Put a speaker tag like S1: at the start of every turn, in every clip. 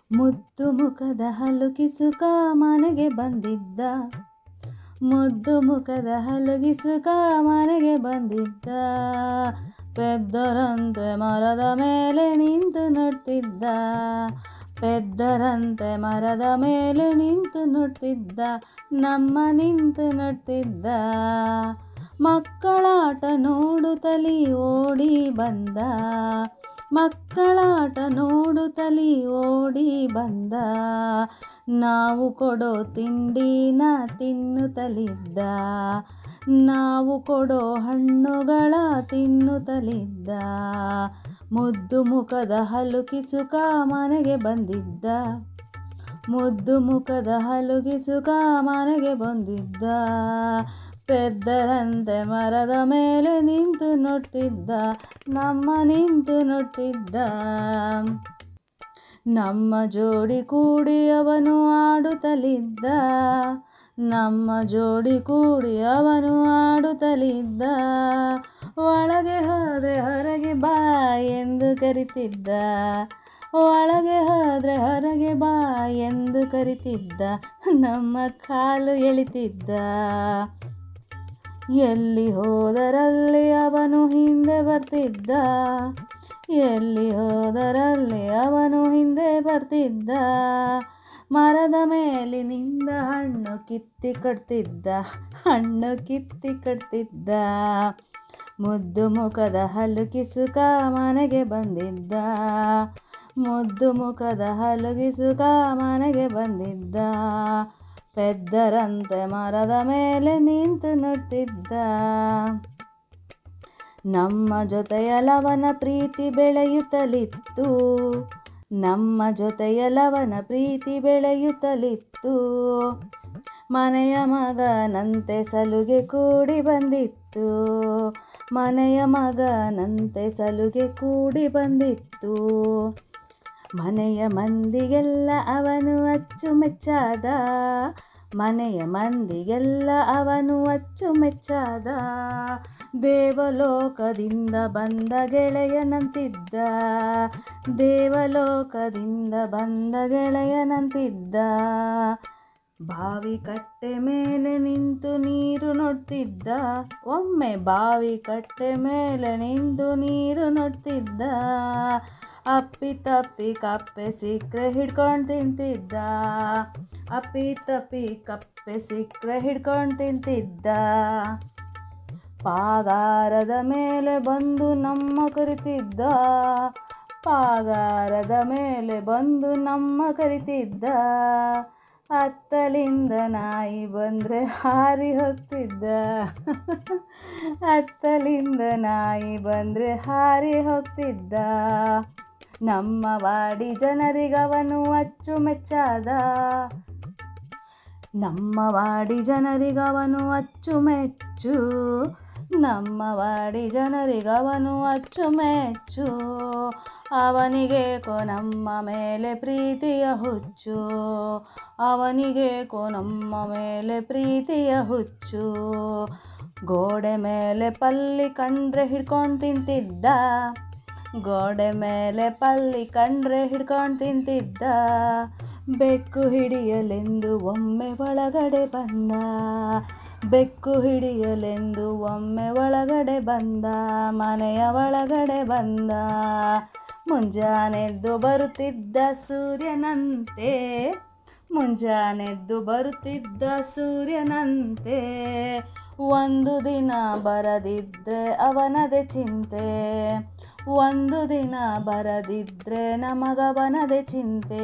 S1: ಮುದ್ದು ಮುಖದ ಹಲುಕಿಸುಕ ಮನೆಗೆ ಬಂದಿದ್ದ, ಮುದ್ದು ಮುಖದ ಹಲುಗಿಸುಕ ಮನೆಗೆ ಬಂದಿದ್ದ. ಪೆದ್ದರಂತೆ ಮರದ ಮೇಲೆ ನಿಂತು ನೋಡ್ತಿದ್ದ, ಪೆದ್ದರಂತೆ ಮರದ ಮೇಲೆ ನಿಂತು ನೋಡ್ತಿದ್ದ, ನಮ್ಮ ನಿಂತು ನೋಡ್ತಿದ್ದ. ಮಕ್ಕಳಾಟ ನೋಡುತ್ತಲಿ ಓಡಿ ಬಂದ, ಮಕ್ಕಳಾಟ ನೋಡುತ್ತಲಿ ಓಡಿ ಬಂದ. ನಾವು ಕೊಡೋ ತಿಂಡಿನ ತಿನ್ನುತ್ತಲಿದ್ದ, ನಾವು ಕೊಡೋ ಹಣ್ಣುಗಳ ತಿನ್ನುತ್ತಲಿದ್ದ. ಮುದ್ದು ಮುಖದ ಹಲುಕಿಸುಕ ಮನೆಗೆ ಬಂದಿದ್ದ, ಮುದ್ದು ಮುಖದ ಹಲುಗಿಸುಕ ಮನೆಗೆ ಬಂದಿದ್ದ. ಪೆದ್ದರಂತೆ ಮರದ ಮೇಲೆ ನಿಂತು ನೋಡ್ತಿದ್ದ, ನಮ್ಮ ನಿಂತು ನೋಡ್ತಿದ್ದ. ನಮ್ಮ ಜೋಡಿ ಕೂಡಿ ಅವನು ಆಡುತ್ತಲಿದ್ದ, ನಮ್ಮ ಜೋಡಿ ಕೂಡಿ ಅವನು ಆಡುತ್ತಲಿದ್ದ. ಒಳಗೆ ಹೋದ್ರೆ ಹೊರಗೆ ಬಾ ಎಂದು ಕರಿತಿದ್ದ, ಒಳಗೆ ಹೋದ್ರೆ ಹೊರಗೆ ಬಾ ಎಂದು ಕರಿತಿದ್ದ. ನಮ್ಮ ಕಾಲು ಎಳಿತಿದ್ದ, ಎಲ್ಲಿ ಹೋದರಲ್ಲಿ ಅವನು ಹಿಂದೆ ಬರ್ತಿದ್ದ, ಎಲ್ಲಿ ಹೋದರಲ್ಲಿ ಅವನು ಹಿಂದೆ ಬರ್ತಿದ್ದ. ಮರದ ಮೇಲಿನಿಂದ ಹಣ್ಣು ಕಿತ್ತಿ ಕೊಡ್ತಿದ್ದ, ಹಣ್ಣು ಕಿತ್ತಿ ಕೊಡ್ತಿದ್ದ. ಮುದ್ದು ಮುಖದ ಹಲುಕಿಸುಕ ಮನೆಗೆ ಬಂದಿದ್ದ, ಮುದ್ದು ಮುಖದ ಹಲುಗಿಸುಕ ಮನೆಗೆ ಬಂದಿದ್ದ. ಪೆದ್ದರಂತೆ ಮರದ ಮೇಲೆ ನಿಂತು ನೋಡ್ತಿದ್ದ. ನಮ್ಮ ಜೊತೆಯಲವನ ಪ್ರೀತಿ ಬೆಳೆಯುತ್ತಲಿತ್ತು, ನಮ್ಮ ಜೊತೆಯಲವನ ಪ್ರೀತಿ ಬೆಳೆಯುತ್ತಲಿತ್ತು. ಮನೆಯ ಮಗನಂತೆ ಸಲುಗೆ ಕೂಡಿ ಬಂದಿತ್ತು, ಮನೆಯ ಮಗನಂತೆ ಸಲುಗೆ ಕೂಡಿ ಬಂದಿತ್ತು. ಮನೆಯ ಮಂದಿಗೆಲ್ಲ ಅವನು ಅಚ್ಚುಮೆಚ್ಚಾದ, ಮನೆಯ ಮಂದಿಗೆಲ್ಲ ಅವನು ಅಚ್ಚುಮೆಚ್ಚಾದ. ದೇವಲೋಕದಿಂದ ಬಂದ ಗೆಳೆಯನಂತಿದ್ದ, ದೇವಲೋಕದಿಂದ ಬಂದ ಗೆಳೆಯನಂತಿದ್ದ. ಬಾವಿ ಕಟ್ಟೆ ಮೇಲೆ ನಿಂತು ನೀರು ನೋಡ್ತಿದ್ದ, ಒಮ್ಮೆ ಬಾವಿ ಕಟ್ಟೆ ಮೇಲೆ ನಿಂತು ನೀರು ನೋಡ್ತಿದ್ದ. ಅಪ್ಪಿ ತಪ್ಪಿ ಕಪ್ಪೆ ಸಿಕ್ಕರೆ ಹಿಡ್ಕೊಂಡು ತಿಂತಿದ್ದ, ಅಪ್ಪಿ ತಪ್ಪಿ ಕಪ್ಪೆ ಸಿಕ್ಕರೆ ಹಿಡ್ಕೊಂಡು ತಿಂತಿದ್ದ. ಪಾಗಾರದ ಮೇಲೆ ಬಂದು ನಮ್ಮ ಕರಿತಿದ್ದ, ಪಾಗಾರದ ಮೇಲೆ ಬಂದು ನಮ್ಮ ಕರಿತಿದ್ದ. ಅತ್ತಲಿಂದ ನಾಯಿ ಬಂದರೆ ಹಾರಿ ಹೋಗ್ತಿದ್ದ, ಅತ್ತಲಿಂದ ನಾಯಿ ಬಂದರೆ ಹಾರಿ ಹೋಗ್ತಿದ್ದ. ನಮ್ಮ ವಾಡಿ ಜನರಿಗವನು ಅಚ್ಚುಮೆಚ್ಚಾದ, ನಮ್ಮ ವಾಡಿ ಜನರಿಗವನು ಅಚ್ಚುಮೆಚ್ಚು, ನಮ್ಮ ವಾಡಿ ಜನರಿಗವನು ಅಚ್ಚುಮೆಚ್ಚು. ಅವನಿಗೇಕೋ ನಮ್ಮ ಮೇಲೆ ಪ್ರೀತಿಯ ಹುಚ್ಚು, ಅವನಿಗೇಕೋ ನಮ್ಮ ಮೇಲೆ ಪ್ರೀತಿಯ ಹುಚ್ಚು. ಗೋಡೆ ಮೇಲೆ ಪಲ್ಲಿ ಕಂಡ್ರೆ ಹಿಡ್ಕೊಂಡು ತಿಂತಿದ್ದ, ಗೋಡೆ ಮೇಲೆ ಪಲ್ಲಿ ಕಂಡ್ರೆ ಹಿಡ್ಕೊಂಡು ತಿಂತಿದ್ದ. ಬೆಕ್ಕು ಹಿಡಿಯಲೆಂದು ಒಮ್ಮೆ ಒಳಗಡೆ ಬಂದ, ಬೆಕ್ಕು ಹಿಡಿಯಲೆಂದು ಒಮ್ಮೆ ಒಳಗಡೆ ಬಂದ, ಮನೆಯ ಒಳಗಡೆ ಬಂದ. ಮುಂಜಾನೆದ್ದು ಬರುತ್ತಿದ್ದ ಸೂರ್ಯನಂತೆ, ಮುಂಜಾನೆದ್ದು ಬರುತ್ತಿದ್ದ ಸೂರ್ಯನಂತೆ. ಒಂದು ದಿನ ಬರದಿದ್ರೆ ಅವನದೇ ಚಿಂತೆ, ಒಂದು ದಿನ ಬರದಿದ್ರೆ ನಮಗವನದೇ ಚಿಂತೆ.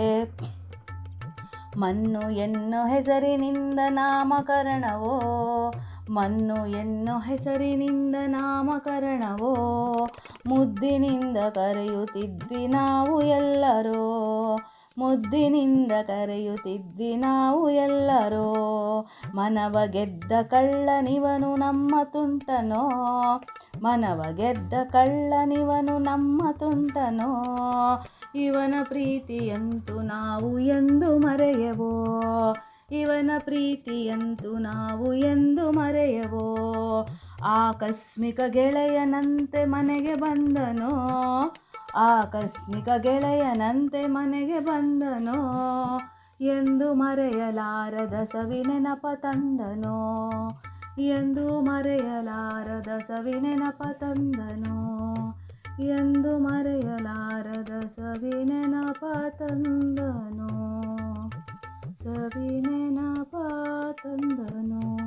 S1: ಮಣ್ಣು ಎನ್ನೋ ಹೆಸರಿನಿಂದ ನಾಮಕರಣವೋ, ಮಣ್ಣು ಎನ್ನೋ ಹೆಸರಿನಿಂದ ನಾಮಕರಣವೋ. ಮುದ್ದಿನಿಂದ ಕರೆಯುತ್ತಿದ್ವಿ ನಾವು ಎಲ್ಲರೂ, ಮುದ್ದಿನಿಂದ ಕರೆಯುತ್ತಿದ್ವಿ ನಾವು ಎಲ್ಲರೂ. ಮನವ ಗೆದ್ದ ಕಳ್ಳನಿವನು ನಮ್ಮ ತುಂಟನೋ, ಮನವ ಗೆದ್ದ ಕಳ್ಳನಿವನು ನಮ್ಮ ತುಂಟನೋ. ಇವನ ಪ್ರೀತಿಯಂತೂ ನಾವು ಎಂದು ಮರೆಯವೋ, ಇವನ ಪ್ರೀತಿಯಂತೂ ನಾವು ಎಂದು ಮರೆಯವೋ. ಆಕಸ್ಮಿಕ ಗೆಳೆಯನಂತೆ ಮನೆಗೆ ಬಂದನೋ, ಆಕಸ್ಮಿಕ ಗೆಳೆಯನಂತೆ ಮನೆಗೆ ಬಂದನೋ, ಎಂದು ಮರೆಯಲಾರದ ಸವಿನೆನಪ ತಂದನೋ, ಎಂದು ಮರೆಯಲಾರದ ಸವಿನೆನಪ ತಂದನೋ, ಎಂದು ಮರೆಯಲಾರದ ಸವಿನೆನಪ ತಂದನೋ, ಸವಿನೆನಪ ತಂದನೋ.